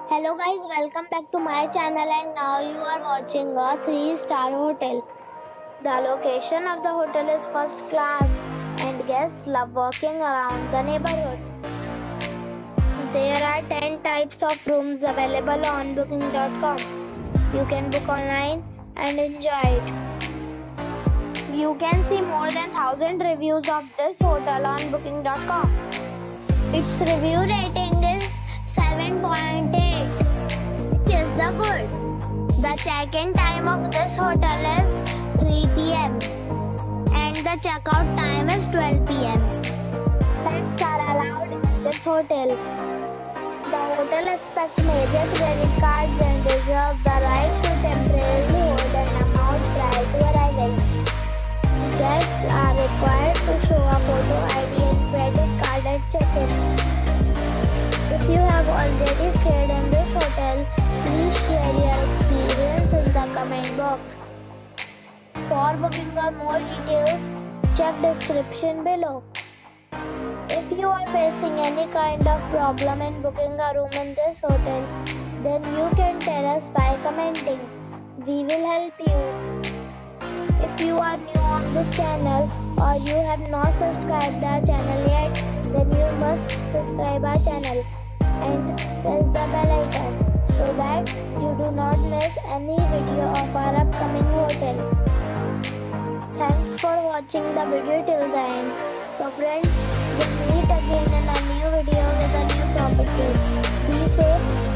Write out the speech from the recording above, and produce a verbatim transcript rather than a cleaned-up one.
Hello guys, welcome back to my channel and now you are watching a three star hotel. The location of the hotel is first class and guests love walking around the neighborhood. There are ten types of rooms available on booking dot com. You can book online and enjoy it. You can see more than one thousand reviews of this hotel on booking dot com. Its review rating is seven point eight. Is the good. The check-in time of this hotel is three p m and the checkout time is twelve p m Pets are allowed in this hotel. The hotel expects major credit cards and reserves the right to temporarily hold an amount prior to arrival. Guests are required to show a photo I D and credit card at check-in. If you have already stayed in this hotel, please share your experience in the comment box. For booking or more details, check description below. If you are facing any kind of problem in booking a room in this hotel, then you can tell us by commenting. We will help you. If you are new on this channel or you have not subscribed our channel yet, then you must subscribe our channel and press the bell icon so that you do not miss any video of our upcoming hotel. Thanks for watching the video till the end. So friends, we'll meet again in a new video with a new property. Be safe.